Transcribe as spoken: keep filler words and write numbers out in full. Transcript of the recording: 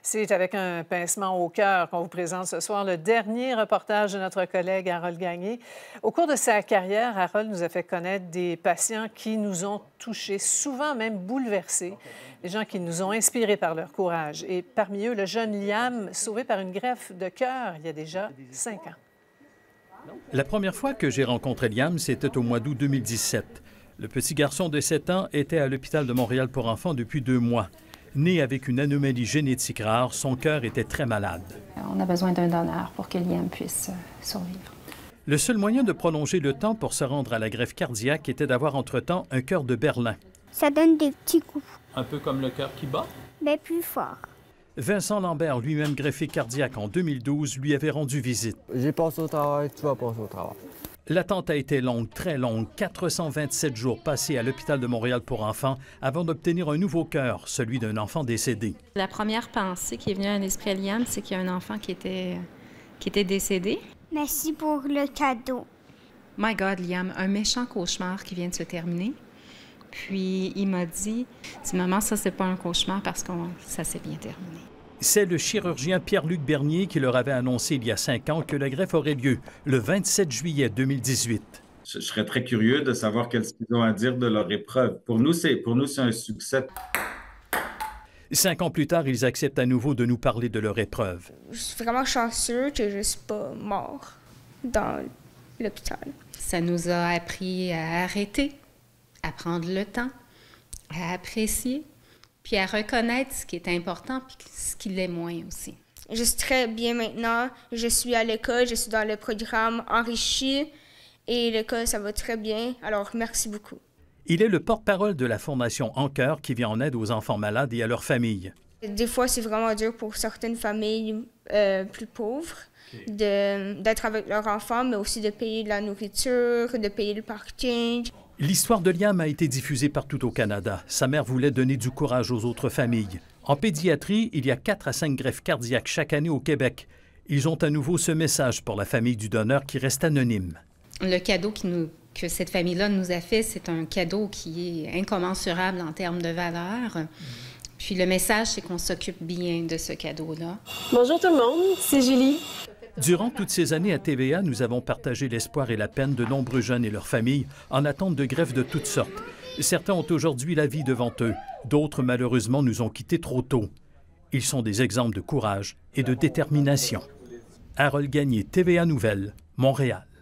C'est avec un pincement au cœur qu'on vous présente ce soir le dernier reportage de notre collègue Harold Gagné. Au cours de sa carrière, Harold nous a fait connaître des patients qui nous ont touchés, souvent même bouleversés, des gens qui nous ont inspirés par leur courage. Et parmi eux, le jeune Liam, sauvé par une greffe de cœur il y a déjà cinq ans. La première fois que j'ai rencontré Liam, c'était au mois d'août deux mille dix-sept. Le petit garçon de sept ans était à l'hôpital de Montréal pour enfants depuis deux mois. Né avec une anomalie génétique rare, son cœur était très malade. On a besoin d'un donneur pour que Liam puisse survivre. Le seul moyen de prolonger le temps pour se rendre à la greffe cardiaque était d'avoir entre-temps un cœur de Berlin. Ça donne des petits coups. Un peu comme le cœur qui bat? Mais plus fort. Vincent Lambert, lui-même greffé cardiaque en deux mille douze, lui avait rendu visite. J'ai passé au travail, tu vas passer au travail. L'attente a été longue, très longue, quatre cent vingt-sept jours passés à l'hôpital de Montréal pour enfants avant d'obtenir un nouveau cœur, celui d'un enfant décédé. La première pensée qui est venue à l'esprit à Liam, c'est qu'il y a un enfant qui était, qui était décédé. Merci pour le cadeau. My God, Liam, un méchant cauchemar qui vient de se terminer. Puis il m'a dit, « Maman, ça, c'est pas un cauchemar parce que ça s'est bien terminé. » C'est le chirurgien Pierre-Luc Bernier qui leur avait annoncé il y a cinq ans que la greffe aurait lieu le vingt-sept juillet deux mille dix-huit. Je serais très curieux de savoir qu'est-ce qu'ils ont à dire de leur épreuve. Pour nous, c'est pour nous, c'est un succès. Cinq ans plus tard, ils acceptent à nouveau de nous parler de leur épreuve. Je suis vraiment chanceux que je ne suis pas mort dans l'hôpital. Ça nous a appris à arrêter, à prendre le temps, à apprécier, puis à reconnaître ce qui est important puis ce qui l'est moins aussi. Je suis très bien maintenant. Je suis à l'école, je suis dans le programme enrichi et l'école, ça va très bien. Alors, merci beaucoup. Il est le porte-parole de la Fondation En Cœur qui vient en aide aux enfants malades et à leurs familles. Des fois, c'est vraiment dur pour certaines familles euh, plus pauvres d'être avec leurs enfants, mais aussi de payer de la nourriture, de payer le parking. L'histoire de Liam a été diffusée partout au Canada. Sa mère voulait donner du courage aux autres familles. En pédiatrie, il y a quatre à cinq greffes cardiaques chaque année au Québec. Ils ont à nouveau ce message pour la famille du donneur qui reste anonyme. Le cadeau qui nous, que cette famille-là nous a fait, c'est un cadeau qui est incommensurable en termes de valeur. Puis le message, c'est qu'on s'occupe bien de ce cadeau-là. Bonjour tout le monde, c'est Julie. Durant toutes ces années à T V A, nous avons partagé l'espoir et la peine de nombreux jeunes et leurs familles en attente de greffes de toutes sortes. Certains ont aujourd'hui la vie devant eux. D'autres, malheureusement, nous ont quittés trop tôt. Ils sont des exemples de courage et de détermination. Harold Gagné, T V A Nouvelles, Montréal.